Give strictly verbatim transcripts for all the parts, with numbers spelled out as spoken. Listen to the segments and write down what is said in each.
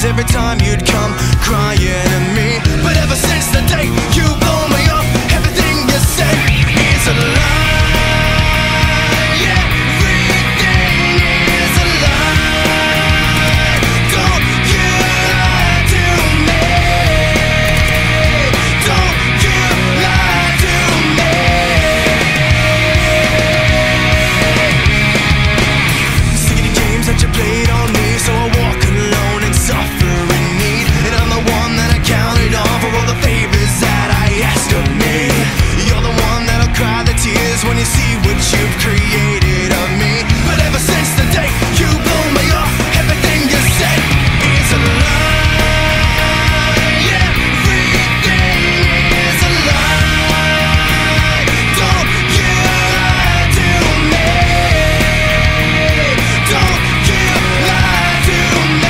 every time you'd come crying to me. But ever since the day you blew me up, everything you said is a lie. When you see what you've created of me. But ever since the day you blew me off, everything you said is a lie. Everything is a lie. Don't you lie to me. Don't you lie to me.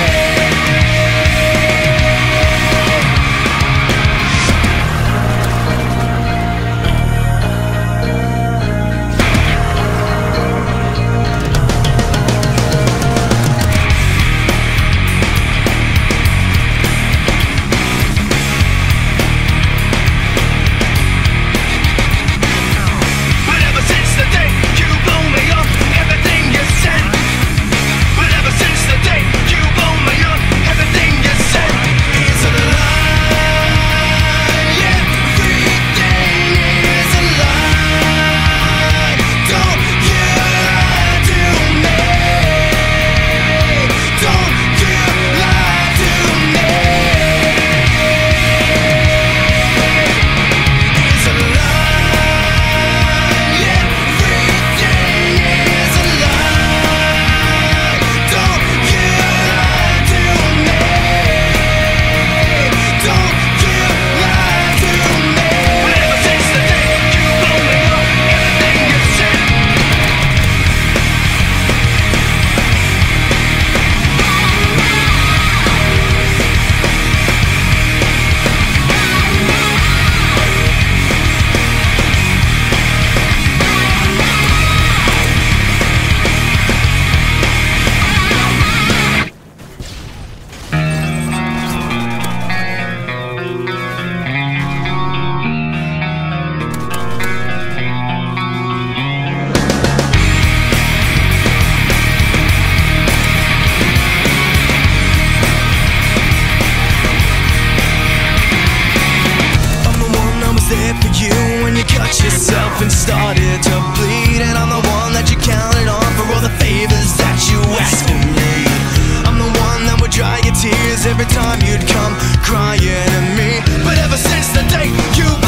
Yourself and started to bleed, and I'm the one that you counted on for all the favors that you asked of me. I'm the one that would dry your tears every time you'd come crying to me. But ever since the day you